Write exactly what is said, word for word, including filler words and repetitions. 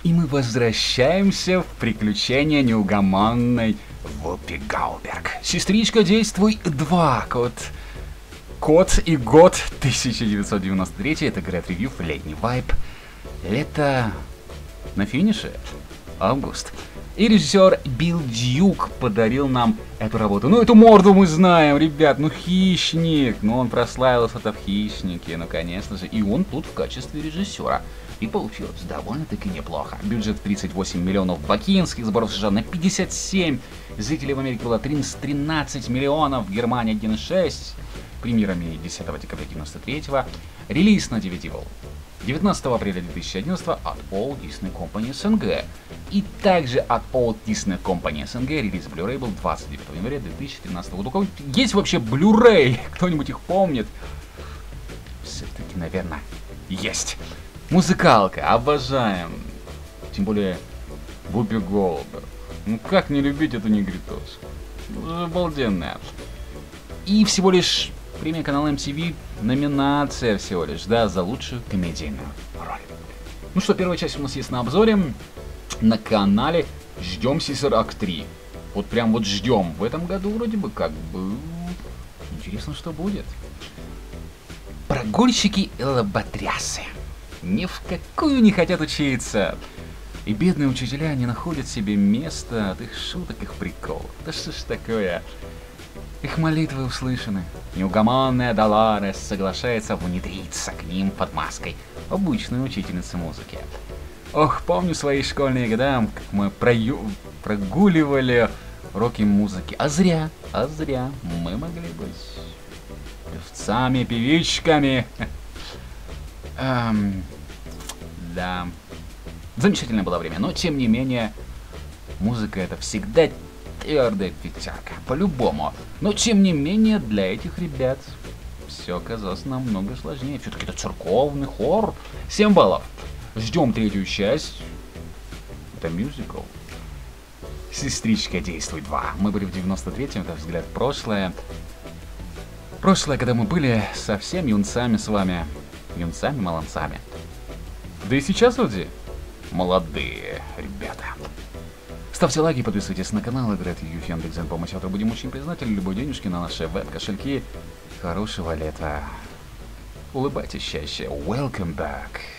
И мы возвращаемся в приключения неугомонной Вупи Голдберг. Сестричка, действуй два. Код... Код и год тысяча девятьсот девяносто третий. Это Great Review, летний вайб. Лето на финише. Август. И режиссер Билл Дьюк подарил нам эту работу. Ну, эту морду мы знаем, ребят. Ну, Хищник. Ну, он прославился-то в Хищнике. Ну, конечно же. И он тут в качестве режиссера. И получилось довольно-таки неплохо. Бюджет тридцать восемь миллионов бакинских, сборов США на пятьдесят семь. Зрителей в Америке было тринадцать миллионов, в Германии один и шесть. Премьерами десятого декабря девяносто третьего. Релиз на ди ви ди был девятнадцатого апреля две тысячи одиннадцатого от Walt Disney Company эс эн джи. И также от Walt Disney Company эс эн джи релиз Blu-ray был двадцать девятого января две тысячи тринадцатого года. У кого есть вообще Blu-ray? Кто-нибудь их помнит? Все-таки, наверное, есть. Музыкалка, обожаем. Тем более Вупи Голдберг. Ну как не любить эту негритоску? Обалденная. И всего лишь премия канала эм ти ви, номинация всего лишь, да, за лучшую комедийную роль. Ну что, первая часть у нас есть на обзоре на канале. Ждем Сисер Акт три. Вот прям вот ждем. В этом году вроде бы как бы интересно, что будет. Прогульщики и лоботрясы ни в какую не хотят учиться. И бедные учителя не находят себе места от их шуток, их приколов. Да что ж такое? Их молитвы услышаны. Неугомонная Долорес соглашается внедриться к ним под маской обычной учительницы музыки. Ох, помню свои школьные года, как мы прою... прогуливали уроки музыки. А зря, а зря мы могли быть певцами, певичками. Эм, да, замечательное было время, но тем не менее, музыка это всегда твердая пятерка, по-любому. Но тем не менее, для этих ребят все оказалось намного сложнее. Все-таки это церковный хор. семь баллов. Ждем третью часть. Это мюзикл. Сестричка, действуй два. Мы были в девяносто третьем, это взгляд в прошлое. Прошлое, когда мы были совсем юнцами с вами. Юнцами-молодцами. Да и сейчас люди молодые ребята. Ставьте лайки, подписывайтесь на канал, играйте в Яндекс.Зен, помощь автора, будем очень признательны. Любой денежки на наши веб-кошельки. Хорошего лета. Улыбайтесь чаще. Welcome back.